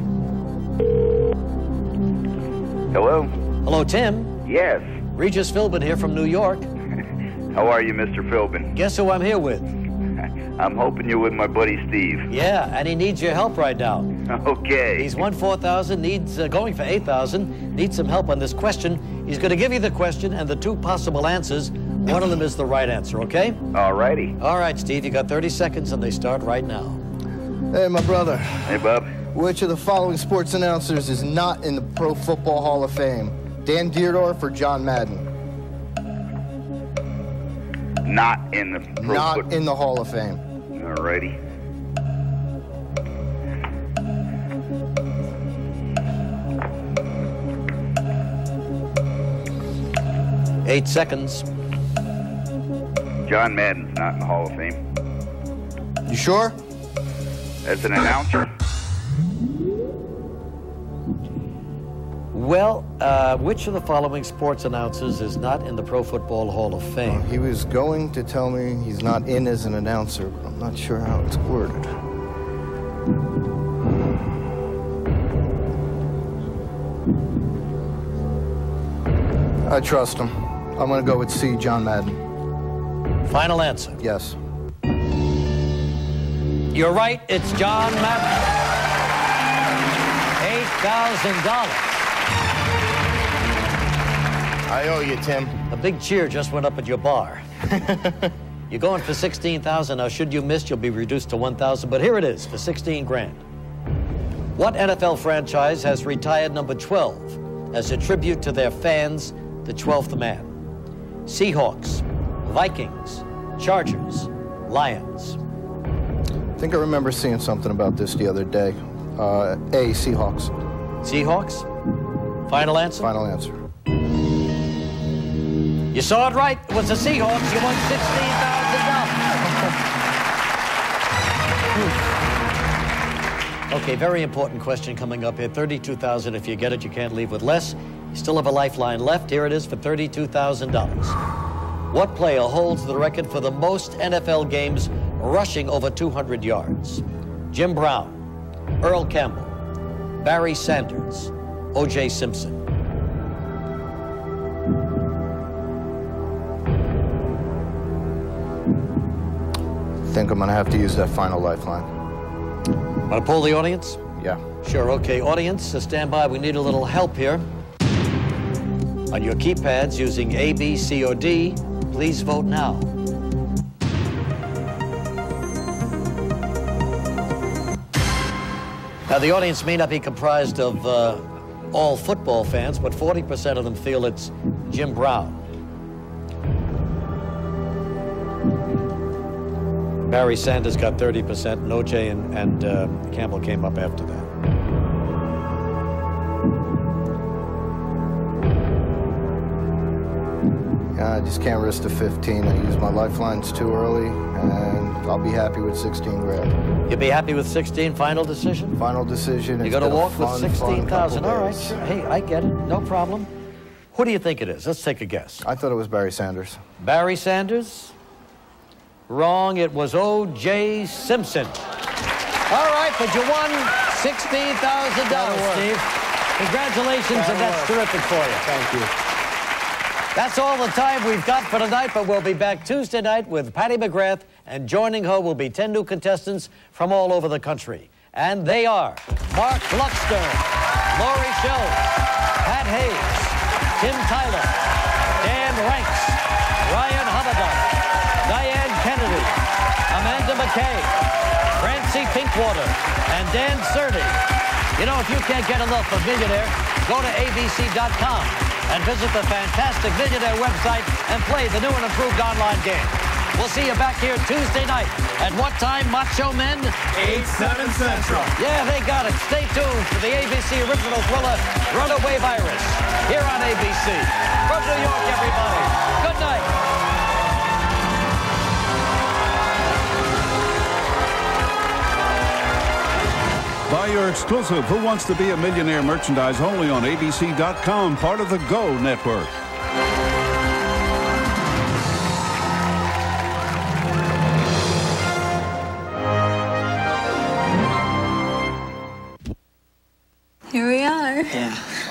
Hello? Hello, Tim. Yes. Regis Philbin here from New York. How are you, Mr. Philbin? Guess who I'm here with? I'm hoping you're with my buddy Steve. Yeah, and he needs your help right now. Okay. He's won $4,000, needs going for $8,000, needs some help on this question. He's going to give you the question and the 2 possible answers. One of them is the right answer, okay? All righty. All right, Steve, you got 30 seconds, and they start right now. Hey, my brother. Hey, Bub. Which of the following sports announcers is not in the Pro Football Hall of Fame? Dan Dierdorf or John Madden? Not in the Not in the Hall of Fame. All righty. Eight seconds. John Madden's not in the Hall of Fame. You sure? As an announcer? Well, which of the following sports announcers is not in the Pro Football Hall of Fame? He was going to tell me he's not in as an announcer, but I'm not sure how it's worded. I trust him. I'm going to go with C, John Madden. Final answer. Yes. You're right, it's John Madden. $8,000. I owe you, Tim. A big cheer just went up at your bar. You're going for 16,000. Now, should you miss, you'll be reduced to 1,000. But here it is for 16 grand. What NFL franchise has retired number 12 as a tribute to their fans, the 12th man? Seahawks, Vikings, Chargers, Lions. I think I remember seeing something about this the other day. A, Seahawks. Seahawks? Final answer? Final answer. You saw it right. It was the Seahawks. You won $16,000. Okay, very important question coming up here. 32,000. If you get it, you can't leave with less. You still have a lifeline left. Here it is for $32,000. What player holds the record for the most NFL games rushing over 200 yards? Jim Brown, Earl Campbell, Barry Sanders, O.J. Simpson. I think I'm going to have to use that final lifeline. Want to poll the audience? Yeah. Sure, okay. Audience, stand by. We need a little help here. On your keypads using A, B, C, or D, please vote now. Now, the audience may not be comprised of all football fans, but 40% of them feel it's Jim Brown. Barry Sanders got 30%, and O.J. and Campbell came up after that. I just can't risk the 15. I used my lifelines too early, and I'll be happy with 16 grand. You'll be happy with 16? Final decision? Final decision. You're going to walk with 16,000. All right. Hey, I get it. No problem. Who do you think it is? Let's take a guess. I thought it was Barry Sanders. Barry Sanders? Wrong. It was O.J. Simpson. All right, but you won $16,000, Steve. Congratulations, and that's terrific for you. Thank you. That's all the time we've got for tonight, but we'll be back Tuesday night with Patty McGrath, and joining her will be 10 new contestants from all over the country. And they are Mark Luckstern, Laurie Schultz, Pat Hayes, Tim Tyler, Dan Ranks, Ryan Hamadon, Diane Kennedy, Amanda McKay, Francie Pinkwater, and Dan Cerny. You know, if you can't get enough of Millionaire, go to abc.com and visit the fantastic Millionaire website and play the new and improved online game. We'll see you back here Tuesday night. At what time, Macho Men? 8/7 Central. Yeah, they got it. Stay tuned for the ABC original thriller, Runaway Virus, here on ABC. From New York, everybody. Good night. Buy your exclusive Who Wants to Be a Millionaire merchandise only on abc.com, part of the Go Network. Here we are. Yeah.